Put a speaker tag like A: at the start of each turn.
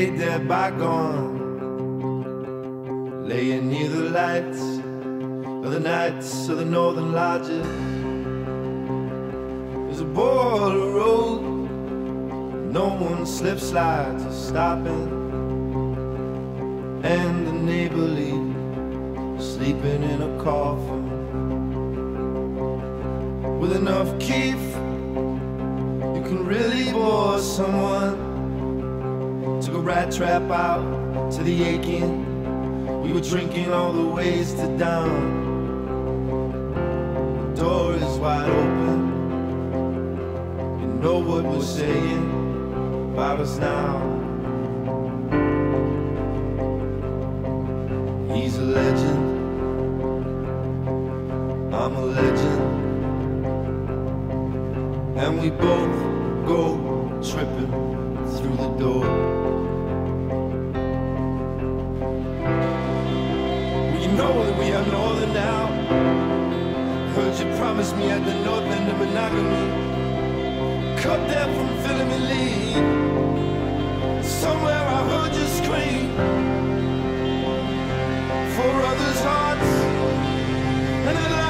A: laid there bygone, laying near the lights of the nights of the northern lodges. There's a border road, no one slip slides or stopping, and the neighborly sleeping in a coffin. With enough keef, you can really bore someone. Took a rat trap out to the aching. We were drinking all the ways to down. The door is wide open. You know what we're saying about us now. He's a legend, I'm a legend, and we both go tripping through the door. Well, you know that we are northern now. Heard you promise me at the north end of monogamy. Cut there from filling me lead. Somewhere I heard you scream. For others' hearts and